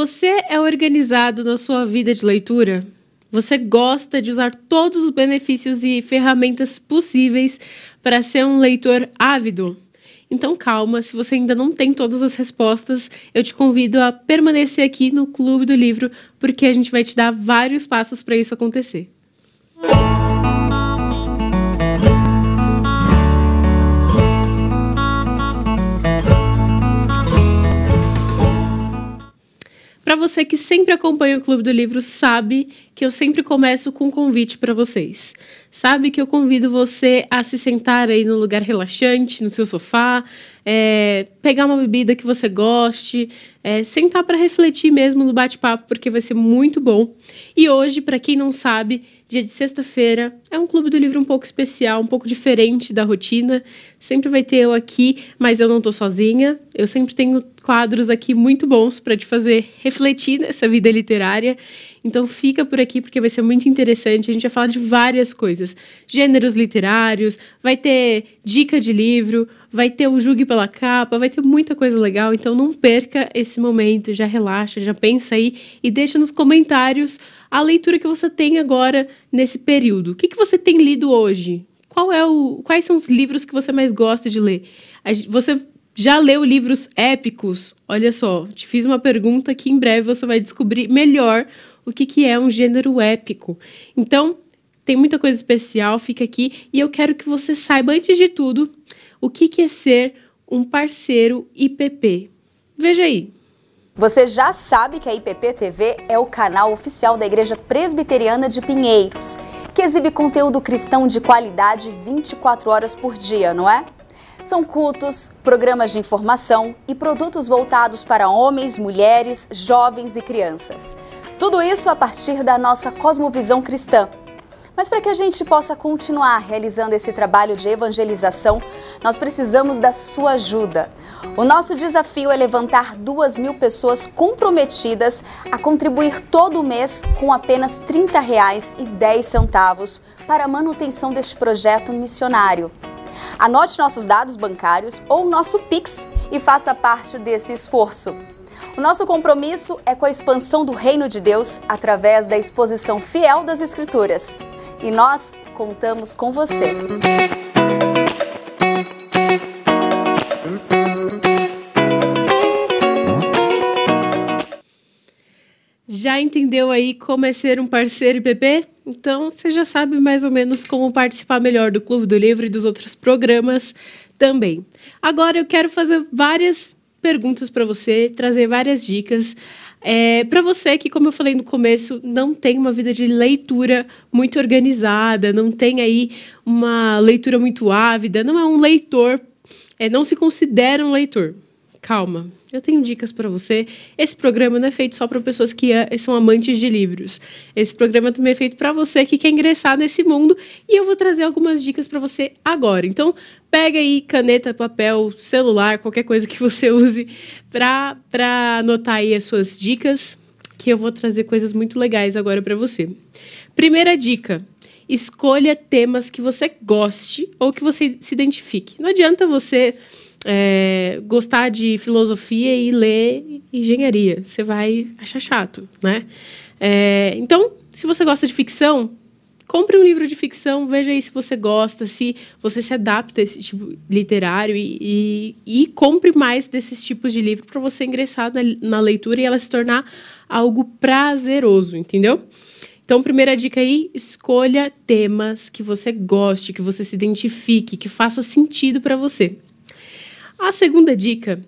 Você é organizado na sua vida de leitura? Você gosta de usar todos os benefícios e ferramentas possíveis para ser um leitor ávido? Então calma, se você ainda não tem todas as respostas, eu te convido a permanecer aqui no Clube do Livro, porque a gente vai te dar vários passos para isso acontecer. Para você que sempre acompanha o Clube do Livro, sabe que eu sempre começo com um convite para vocês. Sabe que eu convido você a se sentar aí no lugar relaxante, no seu sofá, pegar uma bebida que você goste, sentar para refletir mesmo no bate-papo, porque vai ser muito bom. E hoje, para quem não sabe, dia de sexta-feira, é um Clube do Livro um pouco especial, um pouco diferente da rotina. Sempre vai ter eu aqui, mas eu não tô sozinha. Eu sempre tenho quadros aqui muito bons para te fazer refletir nessa vida literária. Então fica por aqui porque vai ser muito interessante. A gente vai falar de várias coisas. Gêneros literários, vai ter dica de livro, vai ter o Julgue pela Capa, vai ter muita coisa legal. Então não perca esse momento, já relaxa, já pensa aí e deixa nos comentários a leitura que você tem agora nesse período. O que você tem lido hoje? Quais são os livros que você mais gosta de ler? Você já leu livros épicos? Olha só, te fiz uma pergunta que em breve você vai descobrir melhor o que é um gênero épico. Então, tem muita coisa especial, fica aqui. E eu quero que você saiba, antes de tudo, o que é ser um parceiro IPP. Veja aí. Você já sabe que a IPP TV é o canal oficial da Igreja Presbiteriana de Pinheiros, que exibe conteúdo cristão de qualidade 24 horas por dia, não é? São cultos, programas de informação e produtos voltados para homens, mulheres, jovens e crianças. Tudo isso a partir da nossa cosmovisão cristã. Mas para que a gente possa continuar realizando esse trabalho de evangelização, nós precisamos da sua ajuda. O nosso desafio é levantar 2.000 pessoas comprometidas a contribuir todo mês com apenas R$ 30,10 para a manutenção deste projeto missionário. Anote nossos dados bancários ou nosso Pix e faça parte desse esforço. O nosso compromisso é com a expansão do Reino de Deus através da exposição fiel das Escrituras. E nós contamos com você. Já entendeu aí como é ser um parceiro IPP? Então, você já sabe mais ou menos como participar melhor do Clube do Livro e dos outros programas também. Agora eu quero fazer várias perguntas para você, trazer várias dicas. Para você que, como eu falei no começo, não tem uma vida de leitura muito organizada, não tem aí uma leitura muito ávida, não é um leitor, não se considera um leitor. Calma, eu tenho dicas para você. Esse programa não é feito só para pessoas que são amantes de livros. Esse programa também é feito para você que quer ingressar nesse mundo e eu vou trazer algumas dicas para você agora. Então, pega aí caneta, papel, celular, qualquer coisa que você use para anotar aí as suas dicas, que eu vou trazer coisas muito legais agora para você. Primeira dica: escolha temas que você goste ou que você se identifique. Não adianta você gostar de filosofia e ler engenharia. Você vai achar chato, né? Então, se você gosta de ficção, compre um livro de ficção, veja aí se você gosta, se você se adapta a esse tipo literário e compre mais desses tipos de livro para você ingressar na leitura e ela se tornar algo prazeroso, entendeu? Então, primeira dica aí, escolha temas que você goste, que você se identifique, que faça sentido para você. A segunda dica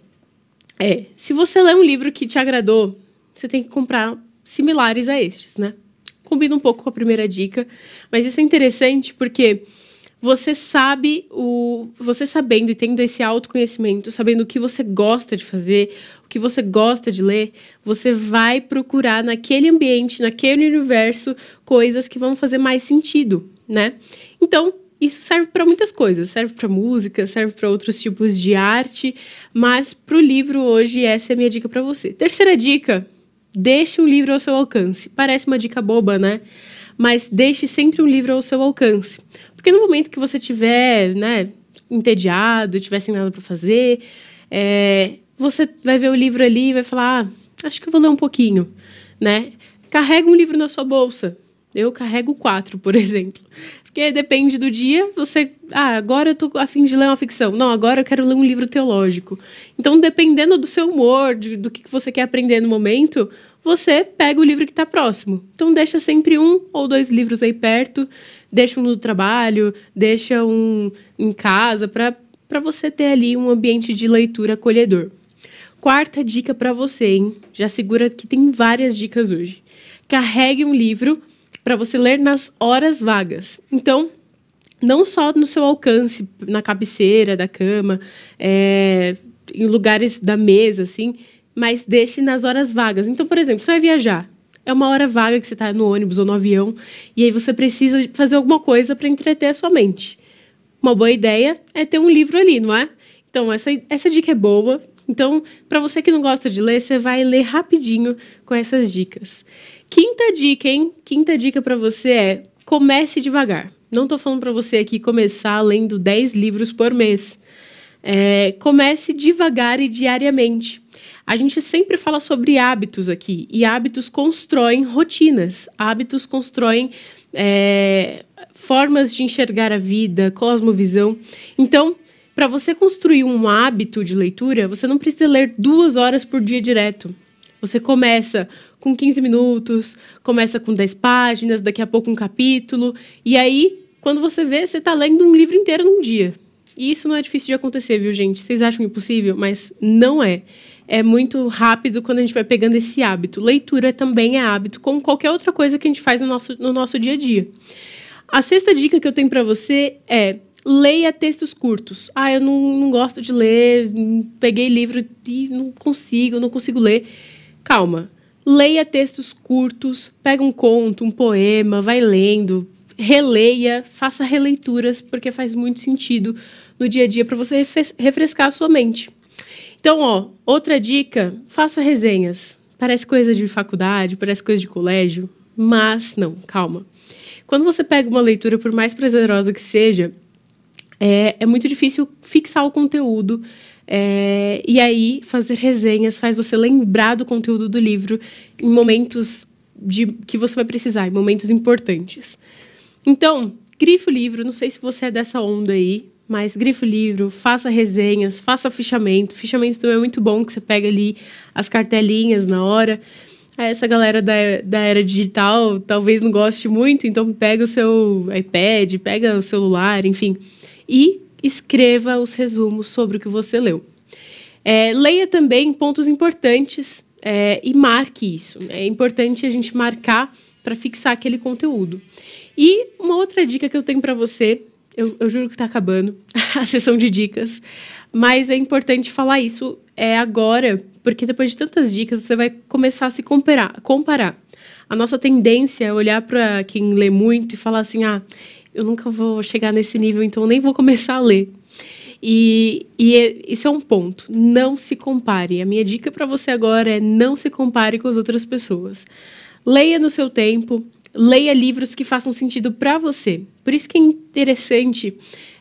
se você lê um livro que te agradou, você tem que comprar similares a estes, né? Combina um pouco com a primeira dica, mas isso é interessante porque você sabendo e tendo esse autoconhecimento, sabendo o que você gosta de fazer, o que você gosta de ler, você vai procurar naquele ambiente, naquele universo, coisas que vão fazer mais sentido, né? Então, isso serve para muitas coisas, serve para música, serve para outros tipos de arte, mas para o livro hoje essa é a minha dica para você. Terceira dica: deixe um livro ao seu alcance. Parece uma dica boba, né? Mas deixe sempre um livro ao seu alcance. Porque no momento que você estiver, entediado, estiver sem nada para fazer, você vai ver o livro ali e vai falar, acho que eu vou ler um pouquinho, né? Carrega um livro na sua bolsa. Eu carrego 4, por exemplo. Porque depende do dia, você... agora eu tô a fim de ler uma ficção. Não, agora eu quero ler um livro teológico. Então, dependendo do seu humor, do que você quer aprender no momento, você pega o livro que está próximo. Então, deixa sempre 1 ou 2 livros aí perto. Deixa um no trabalho, deixa um em casa, para você ter ali um ambiente de leitura acolhedor. 4ª dica para você, hein? Já segura que tem várias dicas hoje. Carregue um livro para você ler nas horas vagas. Então, não só no seu alcance, na cabeceira da cama, em lugares da mesa, assim, mas deixe nas horas vagas. Então, por exemplo, você vai viajar. É uma hora vaga que você está no ônibus ou no avião, e aí você precisa fazer alguma coisa para entreter a sua mente. Uma boa ideia é ter um livro ali, não é? Então, essa dica é boa. Então, para você que não gosta de ler, você vai ler rapidinho com essas dicas. 5ª dica, hein? 5ª dica para você é: comece devagar. Não estou falando para você aqui começar lendo 10 livros por mês. Comece devagar e diariamente. A gente sempre fala sobre hábitos aqui, e hábitos constroem rotinas. Hábitos constroem formas de enxergar a vida, cosmovisão. Então, para você construir um hábito de leitura, você não precisa ler 2 horas por dia direto. Você começa com 15 minutos, começa com 10 páginas, daqui a pouco um capítulo. E aí, quando você vê, você está lendo um livro inteiro num dia. E isso não é difícil de acontecer, viu, gente? Vocês acham impossível? Mas não é. É muito rápido quando a gente vai pegando esse hábito. Leitura também é hábito, como qualquer outra coisa que a gente faz no nosso dia a dia. A 6ª dica que eu tenho para você é: leia textos curtos. Eu não gosto de ler, peguei livro e não consigo ler. Calma. Leia textos curtos, pega um conto, um poema, vai lendo, releia, faça releituras, porque faz muito sentido no dia a dia para você refrescar a sua mente. Então, outra dica, faça resenhas. Parece coisa de faculdade, parece coisa de colégio, mas não, calma. Quando você pega uma leitura, por mais prazerosa que seja, é muito difícil fixar o conteúdo. E aí, fazer resenhas faz você lembrar do conteúdo do livro em momentos que você vai precisar, em momentos importantes. Então, grife o livro. Não sei se você é dessa onda aí, mas grife o livro, faça resenhas, faça fichamento. Fichamento também é muito bom, que você pega ali as cartelinhas na hora. Essa galera da era digital talvez não goste muito, então pega o seu iPad, pega o celular, enfim, e escreva os resumos sobre o que você leu. Leia também pontos importantes e marque isso. É importante a gente marcar para fixar aquele conteúdo. E uma outra dica que eu tenho para você, eu juro que está acabando a sessão de dicas, mas é importante falar isso agora, porque depois de tantas dicas você vai começar a se comparar. A nossa tendência é olhar para quem lê muito e falar assim: eu nunca vou chegar nesse nível, então eu nem vou começar a ler. E isso é um ponto. Não se compare. A minha dica para você agora é: não se compare com as outras pessoas. Leia no seu tempo. Leia livros que façam sentido para você. Por isso que é interessante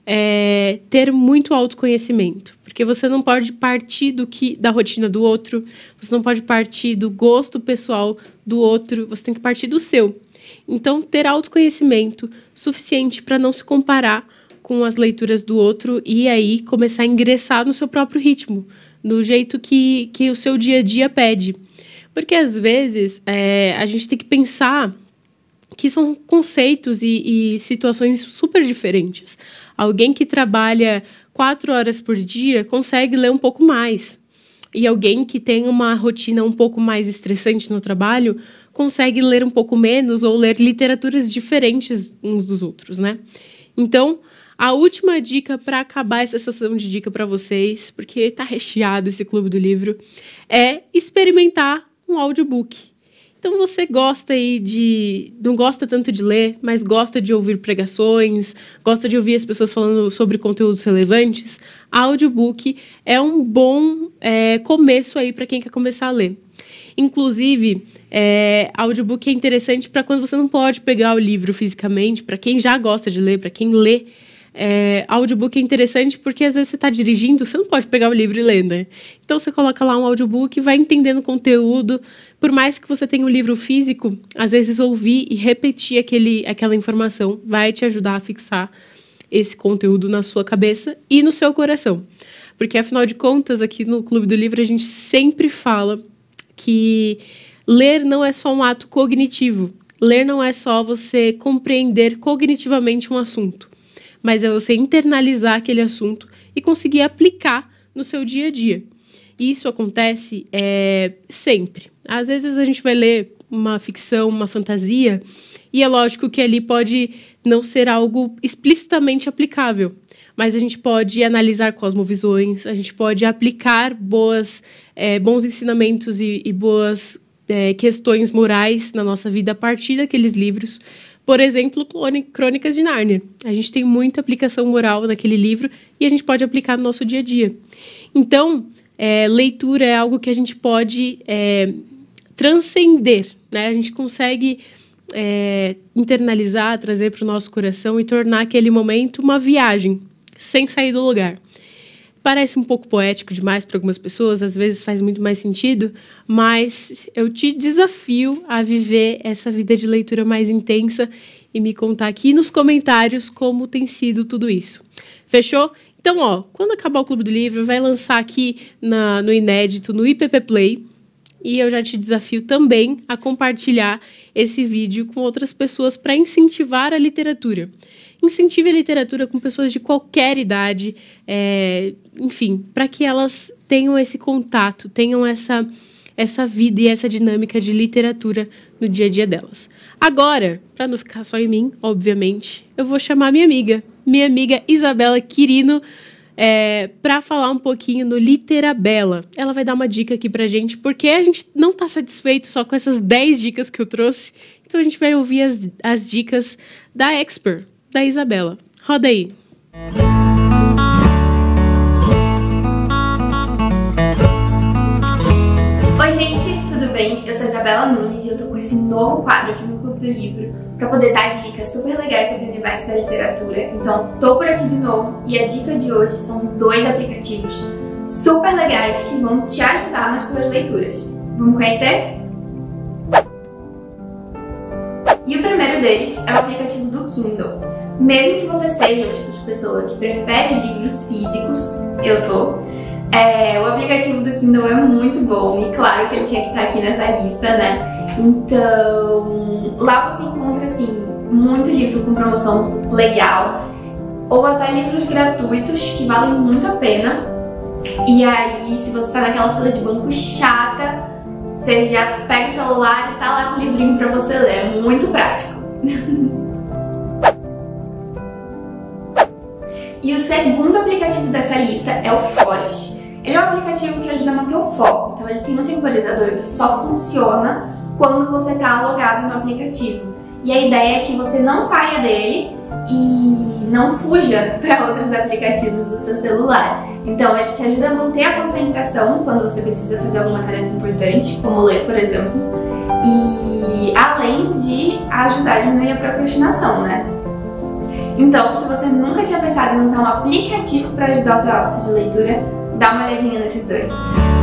ter muito autoconhecimento. Porque você não pode partir da rotina do outro. Você não pode partir do gosto pessoal do outro. Você tem que partir do seu. Então, ter autoconhecimento suficiente para não se comparar com as leituras do outro e aí começar a ingressar no seu próprio ritmo, no jeito que o seu dia a dia pede. Porque, às vezes, a gente tem que pensar que são conceitos e situações super diferentes. Alguém que trabalha 4 horas por dia consegue ler um pouco mais. E alguém que tem uma rotina um pouco mais estressante no trabalho consegue ler um pouco menos ou ler literaturas diferentes uns dos outros, né? Então, a última dica para acabar essa sessão de dica para vocês, porque está recheado esse Clube do Livro, é experimentar um audiobook. Então, você gosta não gosta tanto de ler, mas gosta de ouvir pregações, gosta de ouvir as pessoas falando sobre conteúdos relevantes, audiobook é um bom começo aí para quem quer começar a ler. Inclusive, audiobook é interessante para quando você não pode pegar o livro fisicamente, para quem já gosta de ler, para quem lê, Audiobook é interessante porque às vezes você está dirigindo, você não pode pegar o livro e ler, né? Então você coloca lá um audiobook, vai entendendo o conteúdo. Por mais que você tenha um livro físico, às vezes ouvir e repetir aquela informação vai te ajudar a fixar esse conteúdo na sua cabeça e no seu coração. Porque, afinal de contas, aqui no Clube do Livro, a gente sempre fala que ler não é só um ato cognitivo. Ler não é só você compreender cognitivamente um assunto, mas é você internalizar aquele assunto e conseguir aplicar no seu dia a dia. E isso acontece sempre. Às vezes a gente vai ler uma ficção, uma fantasia, e é lógico que ali pode não ser algo explicitamente aplicável, mas a gente pode analisar cosmovisões, a gente pode aplicar bons ensinamentos e boas questões morais na nossa vida a partir daqueles livros. Por exemplo, Crônicas de Nárnia. A gente tem muita aplicação moral naquele livro e a gente pode aplicar no nosso dia a dia. Então, leitura é algo que a gente pode transcender, né? A gente consegue internalizar, trazer para o nosso coração e tornar aquele momento uma viagem, sem sair do lugar. Parece um pouco poético demais para algumas pessoas, às vezes faz muito mais sentido, mas eu te desafio a viver essa vida de leitura mais intensa e me contar aqui nos comentários como tem sido tudo isso. Fechou? Então, quando acabar o Clube do Livro, vai lançar aqui no Inédito, no IPP Play, e eu já te desafio também a compartilhar esse vídeo com outras pessoas para incentivar a literatura. Incentive a literatura com pessoas de qualquer idade, enfim, para que elas tenham esse contato, tenham essa vida e essa dinâmica de literatura no dia a dia delas. Agora, para não ficar só em mim, obviamente, eu vou chamar minha amiga Isabela Quirino, para falar um pouquinho no Literabela. Ela vai dar uma dica aqui pra gente, porque a gente não está satisfeito só com essas 10 dicas que eu trouxe, então a gente vai ouvir as dicas da expert, da Isabela. Roda aí. Oi, gente, tudo bem? Eu sou a Isabela Nunes e eu tô com esse novo quadro aqui no Clube do Livro para poder dar dicas super legais sobre o universo da literatura. Então, tô por aqui de novo e a dica de hoje são 2 aplicativos super legais que vão te ajudar nas tuas leituras. Vamos conhecer? E o primeiro deles é o aplicativo do Kindle. Mesmo que você seja o tipo de pessoa que prefere livros físicos, eu sou, o aplicativo do Kindle é muito bom e claro que ele tinha que estar aqui nessa lista, né? Então, lá você encontra, assim, muito livro com promoção legal ou até livros gratuitos que valem muito a pena. E aí, se você tá naquela fila de banco chata, você já pega o celular e tá lá com o livrinho pra você ler, é muito prático. E o segundo aplicativo dessa lista é o Forest. Ele é um aplicativo que ajuda a manter o foco, então ele tem um temporizador que só funciona quando você está logado no aplicativo. E a ideia é que você não saia dele e não fuja para outros aplicativos do seu celular. Então ele te ajuda a manter a concentração quando você precisa fazer alguma tarefa importante, como ler, por exemplo, e além de ajudar a diminuir a procrastinação, né? Então, se você nunca tinha pensado em usar um aplicativo para ajudar o teu hábito de leitura, dá uma olhadinha nesses 2.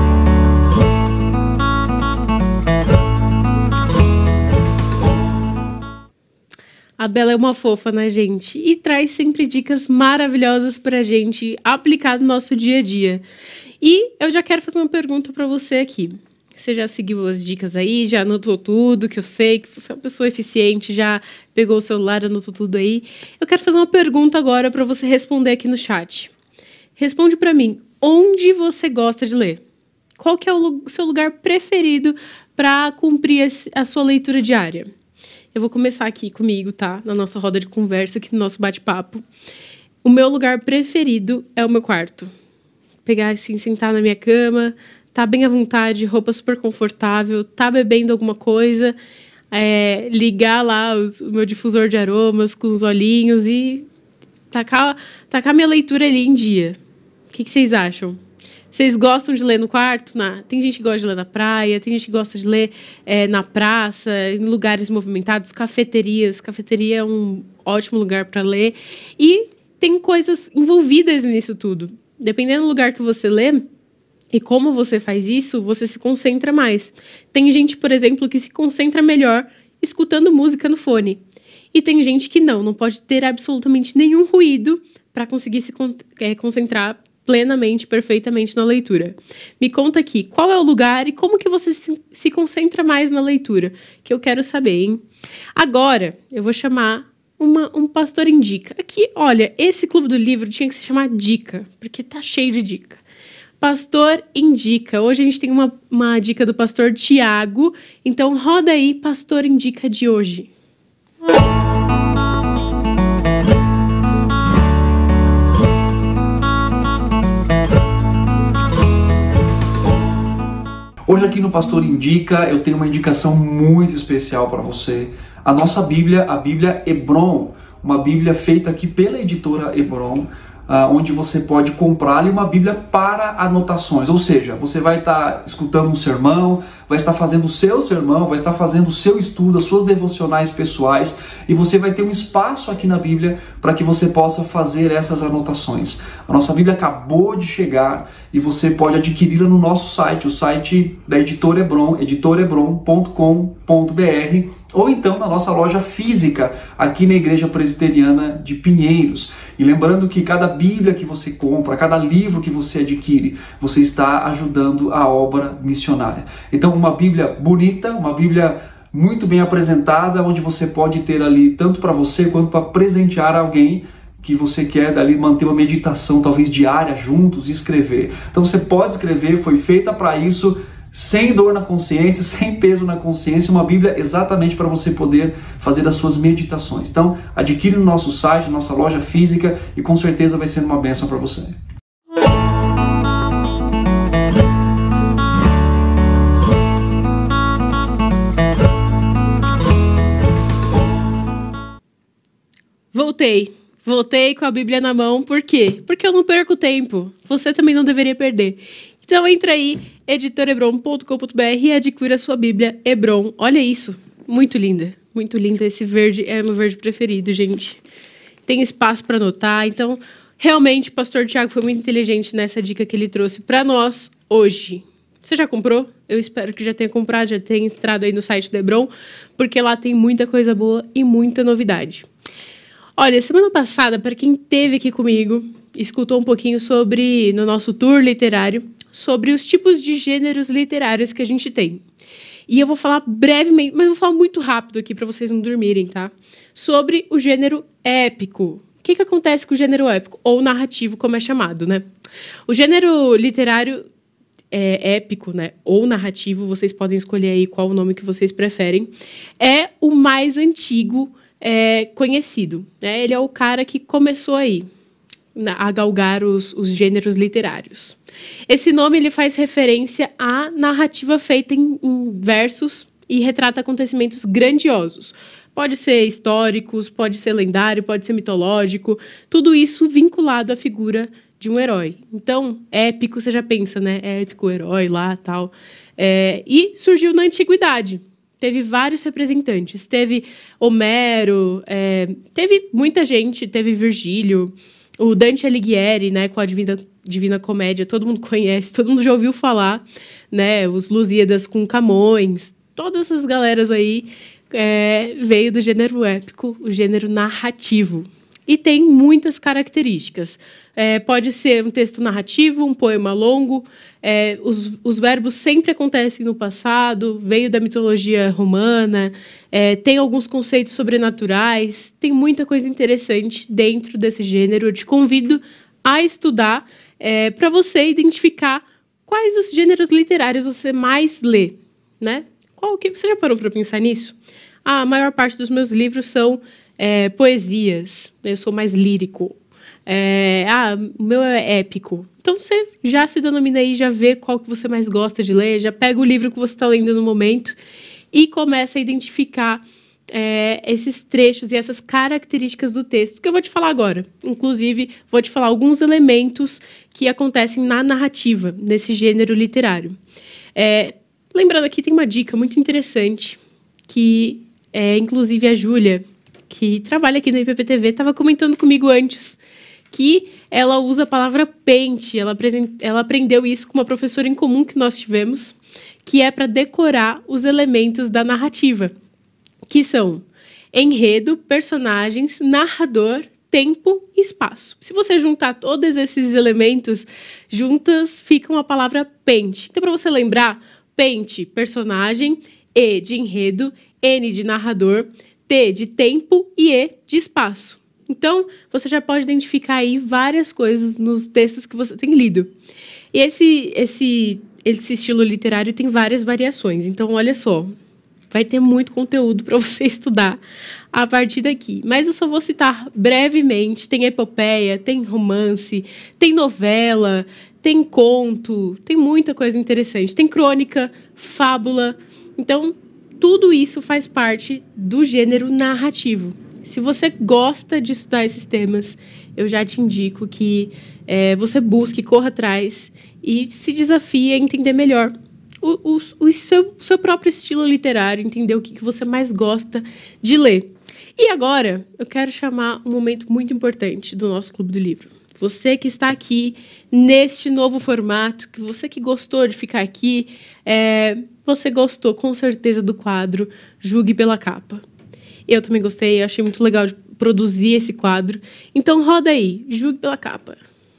A Bela é uma fofa, né, gente? E traz sempre dicas maravilhosas pra gente aplicar no nosso dia a dia. E eu já quero fazer uma pergunta pra você aqui. Você já seguiu as dicas aí, já anotou tudo, que eu sei que você é uma pessoa eficiente, já pegou o celular, anotou tudo aí. Eu quero fazer uma pergunta agora para você responder aqui no chat. Responde para mim, onde você gosta de ler? Qual que é o seu lugar preferido para cumprir a sua leitura diária? Eu vou começar aqui comigo, tá? Na nossa roda de conversa, aqui no nosso bate-papo. O meu lugar preferido é o meu quarto. Pegar assim, sentar na minha cama, tá bem à vontade, roupa super confortável, tá bebendo alguma coisa, ligar lá o meu difusor de aromas com os olhinhos e tacar minha leitura ali em dia. O que vocês acham? Vocês gostam de ler no quarto? Tem gente que gosta de ler na praia, tem gente que gosta de ler na praça, em lugares movimentados, cafeterias. Cafeteria é um ótimo lugar para ler. E tem coisas envolvidas nisso tudo. Dependendo do lugar que você lê e como você faz isso, você se concentra mais. Tem gente, por exemplo, que se concentra melhor escutando música no fone. E tem gente que não pode ter absolutamente nenhum ruído para conseguir se concentrar plenamente, perfeitamente na leitura. Me conta aqui, qual é o lugar e como que você se concentra mais na leitura? Que eu quero saber, hein? Agora, eu vou chamar um pastor indica. Aqui, olha, esse Clube do Livro tinha que se chamar Dica, porque tá cheio de dica. Pastor indica. Hoje a gente tem uma dica do pastor Tiago. Então, roda aí, pastor indica de hoje. Hoje aqui no Pastor Indica, eu tenho uma indicação muito especial para você. A nossa Bíblia, a Bíblia Hebron, uma Bíblia feita aqui pela editora Hebron, onde você pode comprar ali uma Bíblia para anotações. Ou seja, você vai estar escutando um sermão, vai estar fazendo o seu sermão, vai estar fazendo o seu estudo, as suas devocionais pessoais, e você vai ter um espaço aqui na Bíblia para que você possa fazer essas anotações. A nossa Bíblia acabou de chegar e você pode adquiri-la no nosso site, o site da editora Hebron, editorebron.com.br, ou então na nossa loja física aqui na Igreja Presbiteriana de Pinheiros. E lembrando que cada Bíblia que você compra, cada livro que você adquire, você está ajudando a obra missionária. Então, uma Bíblia bonita, uma Bíblia muito bem apresentada, onde você pode ter ali tanto para você quanto para presentear alguém que você quer dali manter uma meditação talvez diária juntos e escrever. Então você pode escrever, foi feita para isso, sem dor na consciência, sem peso na consciência, uma Bíblia exatamente para você poder fazer as suas meditações. Então adquire no nosso site, nossa loja física, e com certeza vai ser uma bênção para você. Voltei com a Bíblia na mão. Por quê? Porque eu não perco tempo. Você também não deveria perder. Então entra aí, editorebron.com.br, e adquira a sua Bíblia Hebron. Olha isso, muito linda. Muito linda. Esse verde é meu verde preferido, gente. Tem espaço para anotar. Então, realmente, o pastor Tiago foi muito inteligente nessa dica que ele trouxe para nós hoje. Você já comprou? Eu espero que já tenha comprado, já tenha entrado aí no site da Hebron, porque lá tem muita coisa boa e muita novidade. Olha, semana passada, para quem esteve aqui comigo, escutou um pouquinho sobre, no nosso tour literário, sobre os tipos de gêneros literários que a gente tem. E eu vou falar brevemente, mas vou falar muito rápido aqui para vocês não dormirem, tá? Sobre o gênero épico. O que acontece com o gênero épico? Ou narrativo, como é chamado, né? O gênero literário épico, né? Ou narrativo, vocês podem escolher aí qual o nome que vocês preferem. É o mais antigo conhecido, né? Ele é o cara que começou aí a galgar os gêneros literários. Esse nome ele faz referência à narrativa feita em versos e retrata acontecimentos grandiosos. Pode ser históricos, pode ser lendário, pode ser mitológico, tudo isso vinculado à figura de um herói. Então, épico, você já pensa, né? Épico, herói lá, tal. E surgiu na antiguidade. Teve vários representantes. Teve Homero, teve muita gente, teve Virgílio, o Dante Alighieri, né, com a Divina Comédia, todo mundo conhece, todo mundo já ouviu falar, né, os Lusíadas com Camões, todas essas galeras aí veio do gênero épico, o gênero narrativo. E tem muitas características. Pode ser um texto narrativo, um poema longo, os verbos sempre acontecem no passado, veio da mitologia romana, tem alguns conceitos sobrenaturais, tem muita coisa interessante dentro desse gênero. Eu te convido a estudar para você identificar quais os gêneros literários você mais lê, né? Você já parou para pensar nisso? A maior parte dos meus livros são poesias, eu sou mais lírico. O meu é épico. Então você já se denomina aí, já vê qual que você mais gosta de ler, já pega o livro que você está lendo no momento e começa a identificar esses trechos e essas características do texto que eu vou te falar agora. Inclusive, vou te falar alguns elementos que acontecem na narrativa, nesse gênero literário. Lembrando aqui, tem uma dica muito interessante que, inclusive, a Júlia, que trabalha aqui na IPP TV, estava comentando comigo antes, que ela usa a palavra pente. Ela aprendeu isso com uma professora em comum que nós tivemos, que é para decorar os elementos da narrativa, que são enredo, personagens, narrador, tempo e espaço. Se você juntar todos esses elementos juntas, fica uma palavra pente. Então, para você lembrar, pente, personagem, E de enredo, N de narrador, T de tempo e E de espaço. Então, você já pode identificar aí várias coisas nos textos que você tem lido. E esse estilo literário tem várias variações. Então, olha só, vai ter muito conteúdo para você estudar a partir daqui. Mas eu só vou citar brevemente. Tem epopeia, tem romance, tem novela, tem conto, tem muita coisa interessante. Tem crônica, fábula. Então, tudo isso faz parte do gênero narrativo. Se você gosta de estudar esses temas, eu já te indico que você busque, corra atrás e se desafie a entender melhor o seu próprio estilo literário, entender o que você mais gosta de ler. E agora, eu quero chamar um momento muito importante do nosso Clube do Livro. Você que está aqui neste novo formato, que você que gostou de ficar aqui, você gostou com certeza do quadro Julgue pela Capa. Eu também gostei, achei muito legal de produzir esse quadro. Então roda aí, Julgue pela Capa.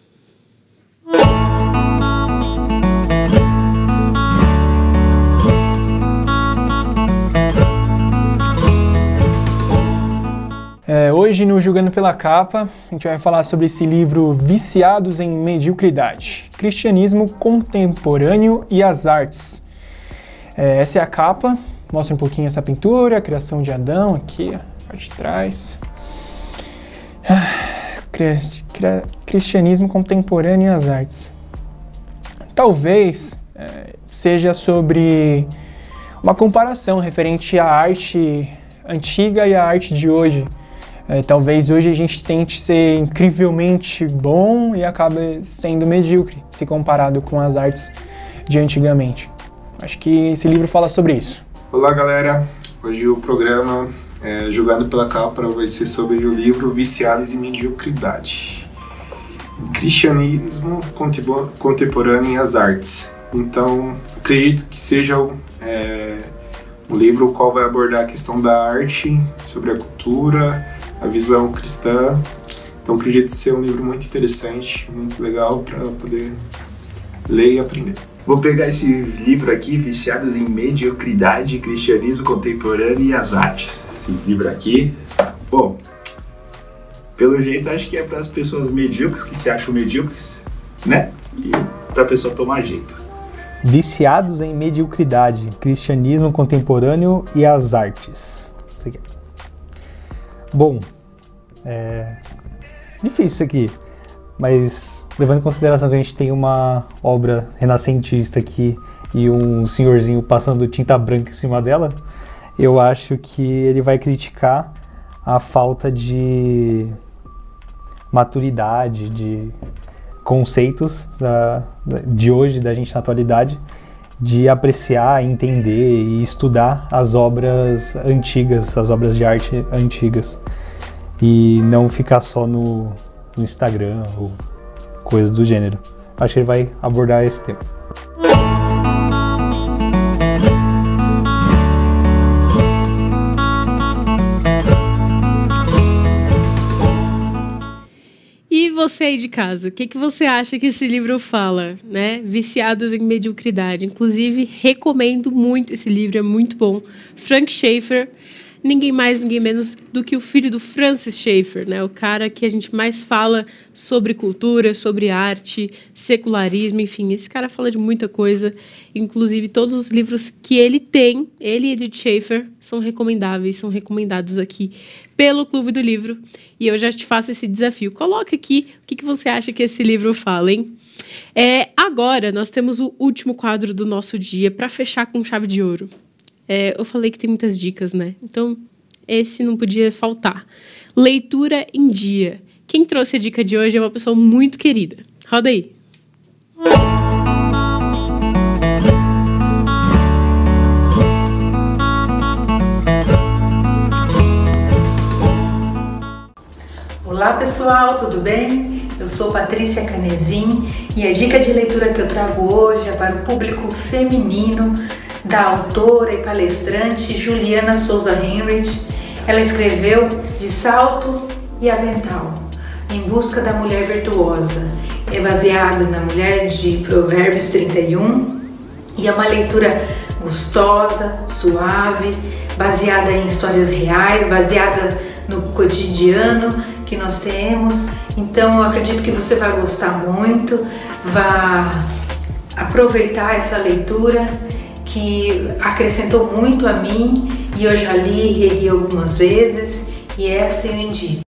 Hoje no Julgando pela Capa, a gente vai falar sobre esse livro Viciados em Mediocridade, Cristianismo Contemporâneo e as Artes. Essa é a capa, mostra um pouquinho essa pintura, a criação de Adão aqui, a parte de trás. Cristianismo Contemporâneo e as Artes. Talvez seja sobre uma comparação referente à arte antiga e à arte de hoje. Talvez hoje a gente tente ser incrivelmente bom e acabe sendo medíocre se comparado com as artes de antigamente. Acho que esse livro fala sobre isso. Olá galera, hoje o programa Julgando pela Capa vai ser sobre o livro Viciados em Mediocridade, Cristianismo Contemporâneo e as Artes. Então, acredito que seja um livro o qual vai abordar a questão da arte, sobre a cultura, a visão cristã. Então acredito ser um livro muito interessante, muito legal para poder ler e aprender. Vou pegar esse livro aqui, Viciados em Mediocridade, Cristianismo Contemporâneo e as Artes. Esse livro aqui, bom, pelo jeito acho que é para as pessoas medíocres, que se acham medíocres, né? E para a pessoa tomar jeito. Viciados em Mediocridade, Cristianismo Contemporâneo e as Artes. Isso aqui. Bom, difícil isso aqui, mas levando em consideração que a gente tem uma obra renascentista aqui e um senhorzinho passando tinta branca em cima dela, eu acho que ele vai criticar a falta de maturidade, de conceitos de hoje, da gente na atualidade, de apreciar, entender e estudar as obras antigas, as obras de arte antigas, e não ficar só no Instagram ou coisas do gênero. Acho que ele vai abordar esse tema. E você aí de casa, o que você acha que esse livro fala, né? Viciados em Mediocridade. Inclusive, recomendo muito esse livro, é muito bom. Frank Schaeffer, ninguém mais, ninguém menos do que o filho do Francis Schaeffer, né? O cara que a gente mais fala sobre cultura, sobre arte, secularismo, enfim. Esse cara fala de muita coisa. Inclusive, todos os livros que ele tem, ele e Edith Schaeffer, são recomendáveis, são recomendados aqui pelo Clube do Livro. E eu já te faço esse desafio. Coloca aqui o que você acha que esse livro fala, hein? Agora, nós temos o último quadro do nosso dia para fechar com chave de ouro. Eu falei que tem muitas dicas, né? Então, esse não podia faltar. Leitura em dia. Quem trouxe a dica de hoje é uma pessoa muito querida. Roda aí. Olá pessoal, tudo bem? Eu sou Patrícia Canezin e a dica de leitura que eu trago hoje é para o público feminino da autora e palestrante Juliana Souza Henrich. Ela escreveu De Salto e Avental, em busca da mulher virtuosa. É baseado na mulher de Provérbios 31 e é uma leitura gostosa, suave, baseada em histórias reais, baseada no cotidiano que nós temos. Então eu acredito que você vai gostar muito, vai aproveitar essa leitura que acrescentou muito a mim e eu já li e reli algumas vezes e essa eu indico.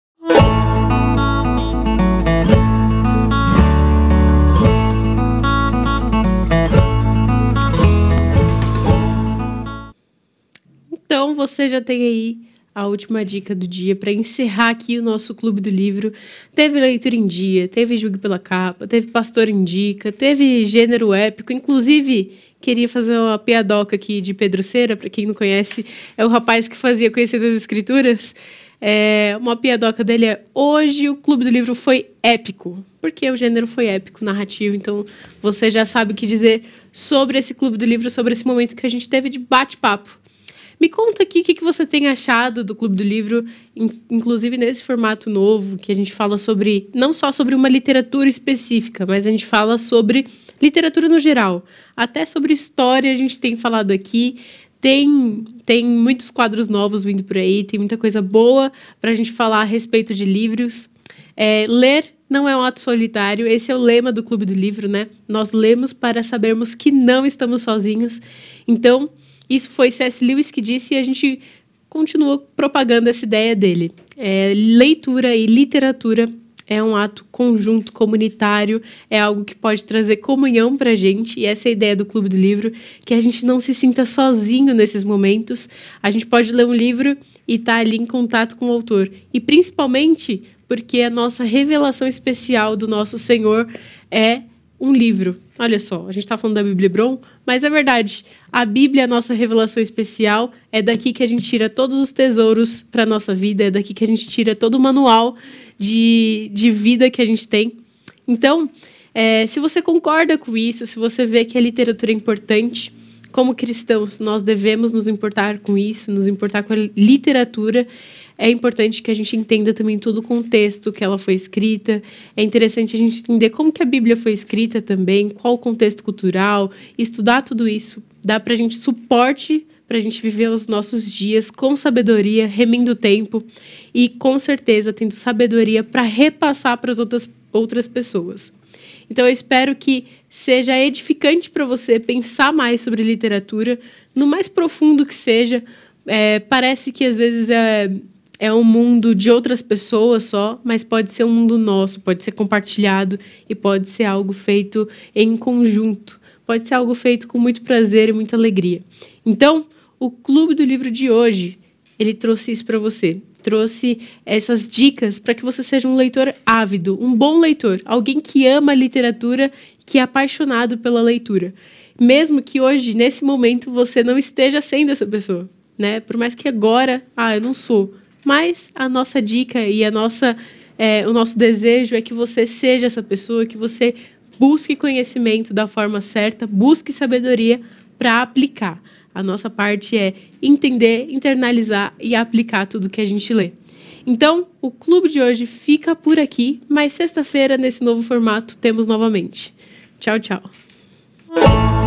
Então você já tem aí a última dica do dia para encerrar aqui o nosso Clube do Livro. Teve leitura em dia, teve Julgue pela Capa, teve Pastor Indica, teve Gênero Épico. Inclusive, queria fazer uma piadoca aqui de Pedro Cera, para quem não conhece, é o rapaz que fazia Conhecer das Escrituras. Uma piadoca dele é: hoje o Clube do Livro foi épico, porque o gênero foi épico, narrativo. Então você já sabe o que dizer sobre esse Clube do Livro, sobre esse momento que a gente teve de bate-papo. Me conta aqui o que você tem achado do Clube do Livro, inclusive nesse formato novo, que a gente fala sobre, não só sobre uma literatura específica, mas a gente fala sobre literatura no geral. Até sobre história a gente tem falado aqui. Tem muitos quadros novos vindo por aí, tem muita coisa boa para a gente falar a respeito de livros. Ler não é um ato solitário, esse é o lema do Clube do Livro, né? Nós lemos para sabermos que não estamos sozinhos. Então, isso foi C.S. Lewis que disse e a gente continua propagando essa ideia dele. Leitura e literatura é um ato conjunto, comunitário, é algo que pode trazer comunhão pra gente, e essa é a ideia do Clube do Livro, que a gente não se sinta sozinho nesses momentos. A gente pode ler um livro e estar ali em contato com o autor, e principalmente porque a nossa revelação especial do nosso Senhor é um livro. Olha só, a gente está falando da Bíblia Hebron, mas é verdade. A Bíblia é a nossa revelação especial, é daqui que a gente tira todos os tesouros para a nossa vida, é daqui que a gente tira todo o manual de vida que a gente tem. Então, se você concorda com isso, se você vê que a literatura é importante, como cristãos, nós devemos nos importar com isso, nos importar com a literatura. É importante que a gente entenda também todo o contexto que ela foi escrita. É interessante a gente entender como que a Bíblia foi escrita também, qual o contexto cultural, estudar tudo isso. Dá pra gente suporte para a gente viver os nossos dias com sabedoria, remindo o tempo e, com certeza, tendo sabedoria para repassar para as outras pessoas. Então, eu espero que seja edificante para você pensar mais sobre literatura, no mais profundo que seja. Parece que, às vezes, é um mundo de outras pessoas só, mas pode ser um mundo nosso, pode ser compartilhado e pode ser algo feito em conjunto. Pode ser algo feito com muito prazer e muita alegria. Então, o Clube do Livro de hoje, ele trouxe isso para você. Trouxe essas dicas para que você seja um leitor ávido, um bom leitor, alguém que ama a literatura, que é apaixonado pela leitura. Mesmo que hoje, nesse momento, você não esteja sendo essa pessoa, né? Por mais que agora, eu não sou. Mas a nossa dica e o nosso desejo é que você seja essa pessoa, que você busque conhecimento da forma certa, busque sabedoria para aplicar. A nossa parte é entender, internalizar e aplicar tudo que a gente lê. Então, o clube de hoje fica por aqui, mas sexta-feira, nesse novo formato, temos novamente. Tchau, tchau.